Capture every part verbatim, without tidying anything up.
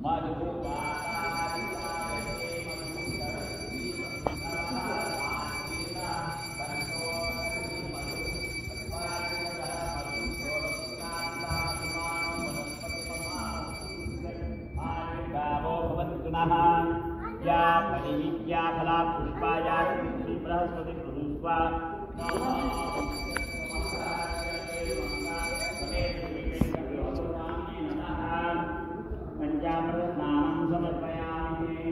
या परिविद्या फला पुष्पाया श्री बृहस्पति पुरुष्वा पंचामृत नाम समर्पयामि।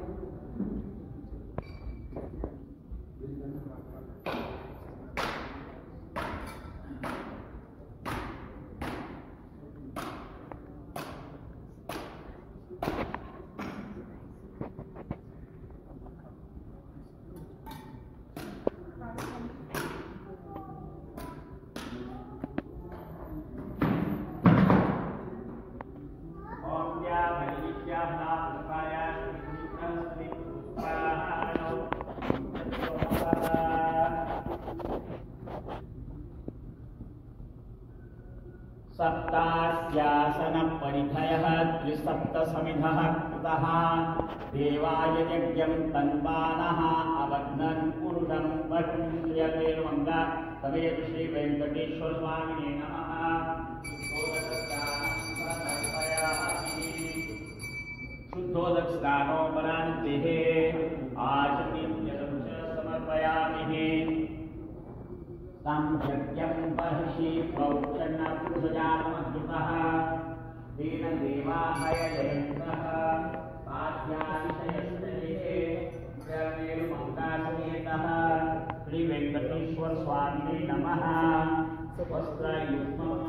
सप्तास्यासन परिधयः त्रिसप्त समिधः कृतः देवाय यज्ञं तन्वानः अवग्नन् पुरुषं वरुं श्रियवेलमङ्गा तमेतु श्री वेंकटेश्वर स्वामिने नमः। शुद्धोदकस्नानोपरान्तेः आचमनीयं समर्पयामि। संयज्ञं बर्हिषि प्रोक्षन्नपुरुषजातमद्युतः दीनदेवाहययन्तः आध्यात्मिकयस्तये श्री वेंकटेश्वर स्वामिने नमः। वस्त्रयुग्मं